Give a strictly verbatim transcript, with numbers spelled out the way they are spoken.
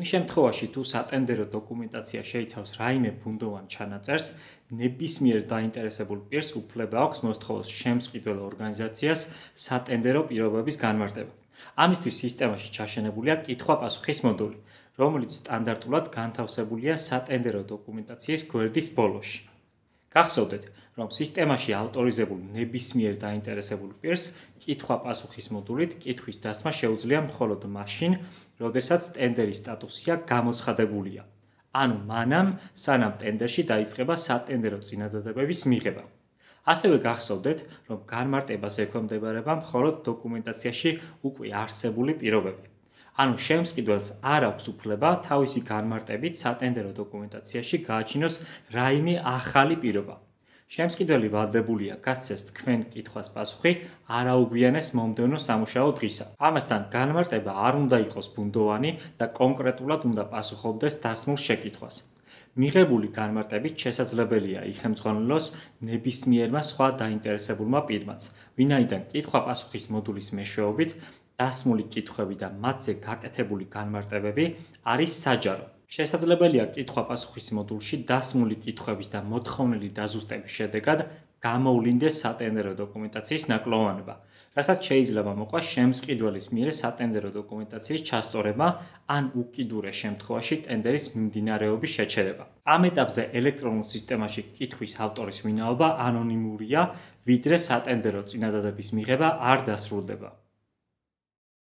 იმ შემთხვევაში, თუ სატენდერო დოკუმენტაცია შეიცავს რაიმე ბუნდოვან ჩანაწერს, ნებისმიერ დაინტერესებულ პირს უფლება აქვს მოსთხოვოს შემწყიდველ ორგანიზაციას სატენდერო პირობების განმარტება. ამისთვის სისტემაში ჩაშენებულია კითხვა-პასუხის მოდული, რომელიც სტანდარტულად განთავსებულია სატენდერო დოკუმენტაციის გვერდის ბოლოში. გახსოვდეთ, რომ სისტემაში ავტორიზებულ ნებისმიერ დაინტერესებულ პირს კითხვა-პასუხის მოდულით კითხვის დასმა შეუძლია მხოლოდ მაშინ, როდესაც ტენდერის სტატუსია გამოცხადებულია. ანუ მანამ, სანამ ტენდერში დაიწყება სატენდერო წინადადებების მიღება. ასევე გახსოვდეთ, რომ განმარტებას ექვემდებარება მხოლოდ დოკუმენტაციაში უკვე არსებული პირობები. ანუ შემსყიდველს არ აქვს უფლება თავისი განმარტებით სატენდერო დოკუმენტაციაში გააჩინოს რაიმე ახალი პირობა. შემსყიდველი ვალდებულია გასცეს თქვენ კითხვას პასუხი არაუგვიანეს მომდევნო სამუშაო დღისა. ამასთან განმარტება არ უნდა იყოს ბუნდოვანი და კონკრეტულად უნდა პასუხობდეს დასმულ შეკითხვას. მიღებული განმარტებით შესაძლებელია იხელმძღვანელოს ნებისმიერმა სხვა დაინტერესებულმა პირმაც, ვინაიდან კითხვა-პასუხის მოდულის მეშვეობით დასმული კითხვები და მათზე გაკეთებული განმარტებები არის საჯარო. შესაძლებელია კითხვა-პასუხის მოდულში დასმული კითხვების და მოთხოვნილი დაზუსტების შედეგად გამოვლინდეს სატენდერო დოკუმენტაციის ნაკლოვანება, რასაც შეიძლება მოყვა შემსყიდველის მიერ სატენდერო დოკუმენტაციის ჩასწორება ან უკიდურეს შემთხვევაში ტენდერის მიმდინარეობის შეჩერება. ამ ეტაპზე ელექტრონულ სისტემაში კითხვის ავტორის ვინაობა ანონიმურია, ვიდრე სატენდერო წინადადების მიღება არ დასრულდება.